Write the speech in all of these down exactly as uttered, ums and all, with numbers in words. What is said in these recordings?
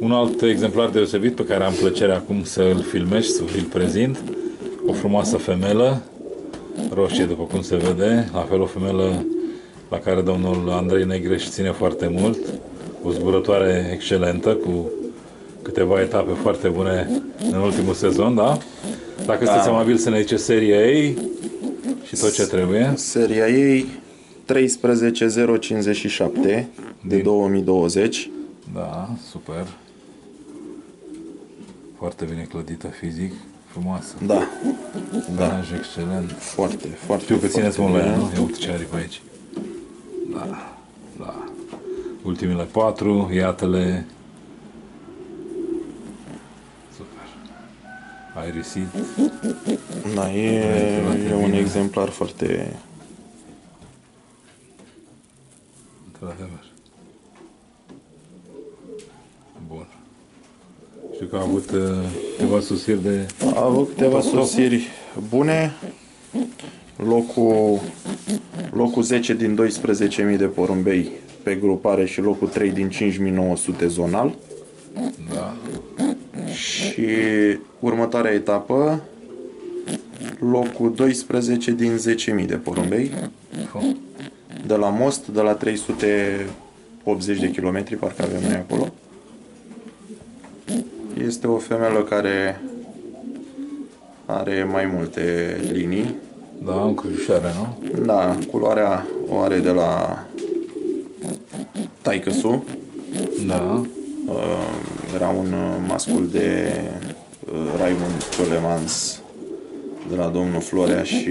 Un alt exemplar deosebit pe care am plăcerea acum să îl filmez, să îl prezint. O frumoasă femelă, roșie după cum se vede, la fel o femelă la care domnul Andrei Negreș ține foarte mult. O zburătoare excelentă, cu câteva etape foarte bune în ultimul sezon, da? Dacă da. Sunteți amabil să ne zice seria ei și tot ce trebuie. Seria ei treisprezece zero cincizeci și șapte de două mii douăzeci. Da, super. Foarte bine clădită fizic, frumoasă. Da. Da. Excelent. Foarte, foarte. Știu că țineți mult la ea, nu? Ia uite ce are pe aici. Da, da. Ultimele patru, iată-le. Super. Ai risit. Da, e, e un exemplar foarte... Într-adevăr. Bun. Știu că a avut uh, câteva susțiri de... A avut câteva susțiri bune. Locul, locul zece din doisprezece mii de porumbei pe grupare și locul trei din cinci mii nouă sute zonal. Da. Și următoarea etapă, locul doisprezece din zece mii de porumbei. De la Most, de la trei sute optzeci de kilometri, parcă avem noi acolo. Este o femelă care are mai multe linii. Da, în crucișare, nu? Da, culoarea o are de la taică-su. Da. Era un mascul de Raimund Colemans de la domnul Florea și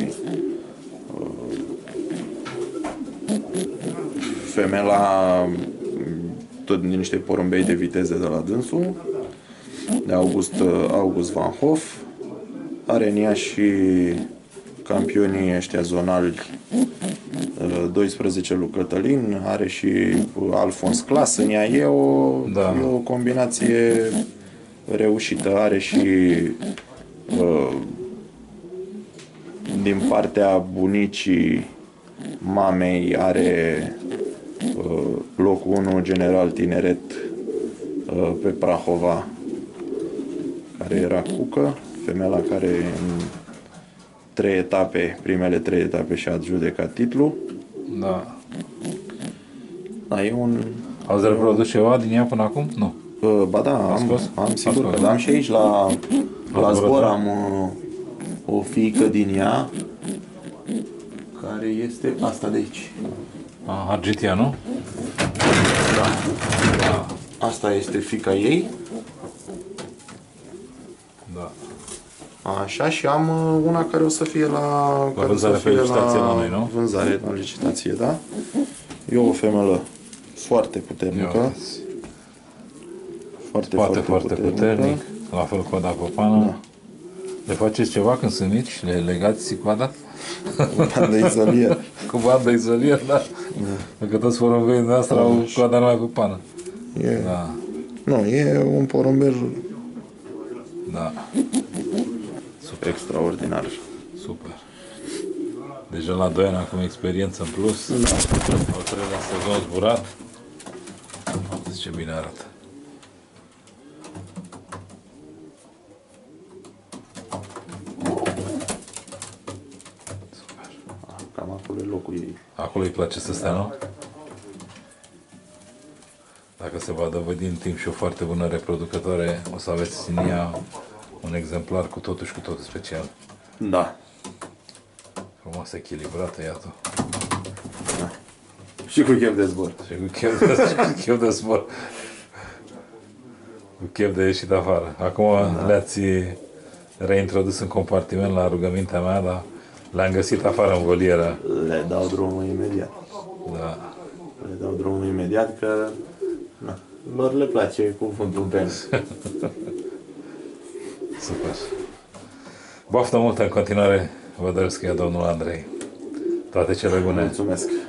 femela tot din niște porumbei de viteze de la dânsul, de August, August Van Hoff. Are în ea și campionii ăștia zonali, doisprezece lui Cătălin, are și Alfons Clas în ea. E o, da. E o combinație reușită. Are și uh, din partea bunicii mamei are uh, locul unu general tineret uh, pe Prahova, care era cucă, femela care în trei etape, primele trei etape și-a adjudecat titlul. Da. Da, e un... Ați reprodus ceva din ea până acum? Nu. Uh, ba da, am, am sigur că da, am și aici la, la zbor am uh, o fiică din ea care este asta de aici. A, Argitia, nu? Da. Da. Asta este fiica ei. Da. Așa, și am una care o să fie la... La vânzare pe licitație la noi, nu? Vânzare la licitație, da. E o femelă foarte puternică. Foarte, foarte, foarte, foarte puternic. La fel coada popană. Da. Le faceți ceva când sunt mici? Le legați coada? Cu bandă izolier. Cu bandă izolier, da. Pentru că toți porumbeii noastre au coada numai popană. E... Da. Nu, e un porumbel... Da. Super. Extraordinar. Super. Deja la doi ani acum experiență în plus. Da. Al treilea sezon zburat. Uite ce bine arată. Super. Cam acolo e locul ei. Acolo îi place să stea, nu? Dacă se va dovedi în timp și o foarte bună reproducătoare, o să aveți în ea un exemplar cu totul și cu totul special. Da. Frumos echilibrată, iată. Da. Și cu chef de zbor. Și cu chef de, cu chef de zbor. Cu chef de ieșit afară. Acum da. Le-ați reintrodus în compartiment la rugămintea mea, dar le-am găsit afară în volieră. Le dau drumul imediat. Da. Le dau drumul imediat că... Na, lor le place cuvântul în pen. Super. Baftă multă în continuare, vă doresc eu, domnul Andrei. Toate cele bune. Mulțumesc.